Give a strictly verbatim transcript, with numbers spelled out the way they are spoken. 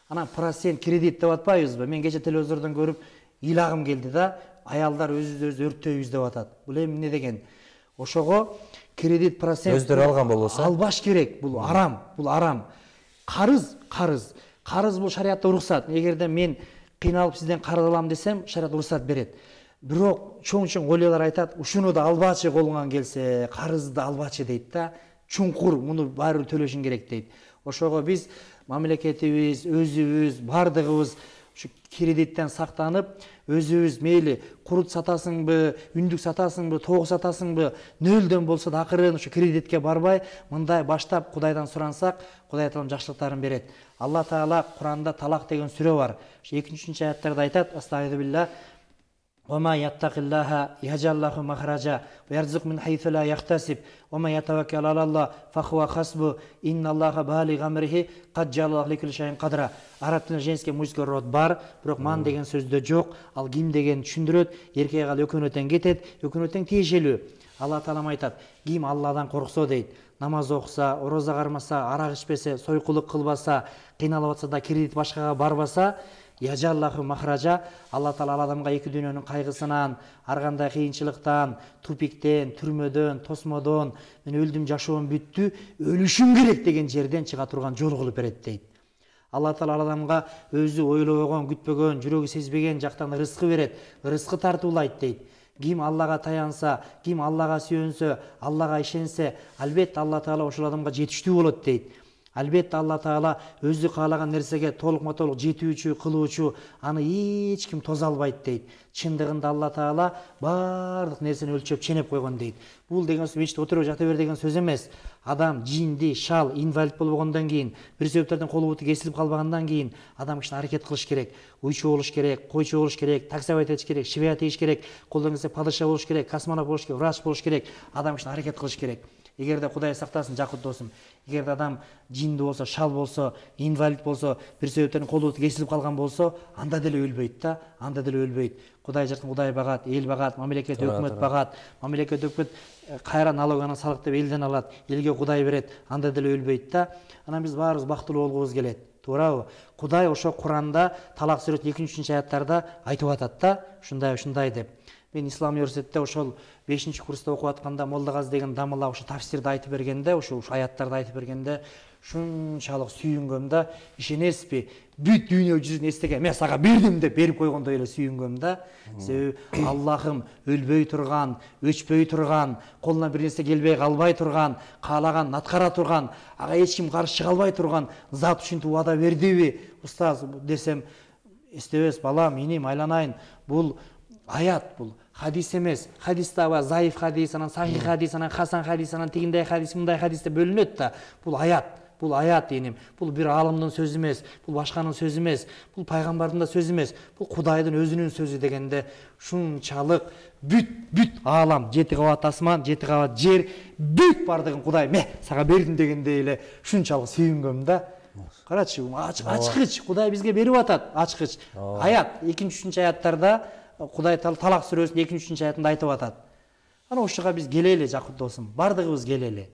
Анан процент кредит деп атпайбызбы? Мен кече телевизордон көрүп ыйлагым келди да, аялдар өзүбүздү өзү өрттөйбүз деп атат. Бул эми эмне деген? Ошого кредит процент өздөрү алган болбосо албаш керек. Бул арам, бул арам. Карыз, карыз. Карыз бул шариатта уруксат. Эгерде мен кыйналып сизден карыз алам десем, шариат уруксат берет. Бирок чоң-чоң олиялар айтат, ушуну да албачы колуңан келсе, карызды албачы дейт да. Чуңкур, муну баары төлөшүң керек дейт. Ошого биз мамлекетибиз, өзүбүз, бардыгыбыз ушу кредиттен сактанып, өзүбүз мейли курут сатасыңбы, үндүк сатасыңбы, тоок сатасыңбы, нөлдөн болсо да акырын ушу кредитке барбай, мындай баштап Кудайдан сурансак, Кудай таалам жакшылыктарын берет. Алла Таала Куранда талак деген сүрө бар. Ушу экинчи аяттарда айтат: "Астагфируллах, وَمَا يَتَّقِ اللَّهَ يَجْعَلْ لَهُ مَخْرَجًا وَيَرْزُقْهُ مِنْ حَيْثُ لَا يَحْتَسِبُ وَمَن يَتَوَكَّلْ عَلَى اللَّهِ فَهُوَ حَسْبُهُ إِنَّ اللَّهَ بَالِغُ أَمْرِهِ قَدْ جَعَلَ اللَّهُ لِكُلِّ شَيْءٍ قَدْرًا". Араб тилинде женский мужской род бар, бирок ман деген сөздө жок. Ал ким деген түшүндүрөт, эркек ал экөөнө тең кетет, экөөнө тең тиешелүү. Алла Таалам айтат: "Ким Алладан корксо" дейт. Намаз окуса, ороза кармаса, арак ичпесе, сойкулук кылбаса, кыйналып атса да кредит башкага барбаса, яжаллаху махража, Алла Таала адамга эки дүйнөнүн кайгысынан, ар кандай кыйынчылыктан, тупиктен, түрмөдөн, тосмодон, мен өлдүм, жашоом бүттү, өлүшүм керек деген жерден чыга турган жол кылып берет дейт. Алла Таала адамга өзү ойлобогон, күтпөгөн, жүрөгү сезбеген жактан рызкы берет, рызкы тартуулайт дейт. Ким Аллага таянса, ким Аллага сүйөнсө, Аллага ишенсе, албетте Алла Таала ошол адамга жетиштүү болот дейт. Албетте Алла Таала өзү каалаган нерсеге толукма толук жетүүчү, кылуучу, аны эч ким тоза албайт дейт. Чындыгында Алла Таала баардык нерсени өлчөп ченеп койгон дейт. Бул деген сөз мечитте отуруп жата бер деген сөз эмес. Адам жинди, шал, инвалид болгондон кийин, бир себептерден колу буту кесилип калбагандан кийин адам киши аракет кылыш керек. Уйчу болуш керек, койчу болуш керек, таксовать этиш керек, швея тийиш керек, колдон келсе падыша болуш керек, космонавт болуш керек, врач болуш керек. Адам киши аракет кылыш керек. Эгерде Кудай сактасын, жакыт досум, эгерде адам жинди болсо, шал болсо, инвалид болсо, бир себептерден колу буту кесилип калган болсо, анда деле өлбөйт да, анда деле өлбөйт. Кудай жараткан Кудай багат, эл багат, мамлекет өкмөт багат, мамлекет өкмөт кайра налоганы салык деп элден алат, элге Кудай берет, анда деле өлбөйт да. Анан биз баарыбыз бактылуу болгубуз келет. Туурабы? Кудай ошо Куранда Талак сүрөсүнүн экинчи аятында айтып атат да, ушундай ушундай деп. Мен Ислам университетте ошол бешинчи курста окуп атканда Молдагаз деген дамыла ошо тафсирди айтып бергенде, ошо аяттарды айтып бергенде шунчалык сүйүнгөм да, ишенесизби? Бүт дүйнө жүзүн эстеген, мен сага бердим деп берип койгондой эле сүйүнгөм да. Себеби Аллахым өлбөй турган, өчпөй турган, колунан бир нерсе келбей калбай турган, каалаган аткара турган, ага эч ким каршы чыга албай турган зат ушинтип убада бердиби? Устаз десем, эстебес балам, иним, айланайын, бул аят, бул хадис эмес. Хадисте бар заиф хадис, анан сахих хадис, анан хасан хадис, анан тигиндей хадис, мындай хадис деп бөлүнөт да. Бул аят, бул аят иним. Бул бир аалымдын сөзү эмес, бул башканын сөзү эмес, бул пайгамбардын да сөзү эмес. Бул Кудайдын өзүнүн сөзү дегенде шунчалык бүт бүт аалам, жети кабат асман, жети кабат жер, бүт бардыгын Кудай ме сага бердим дегендей эле шунчалык сүйүнгөм да. Карачы, ачкыч, Кудай бизге берип атат, ачкыч. Аят, экинчи үчүнчү аяттарда Кудай Талак сүрөсүнүн экинчи үчүнчү аятында айтып атат. Ана ошого биз келели, жакыт досум, бардыгыбыз келели.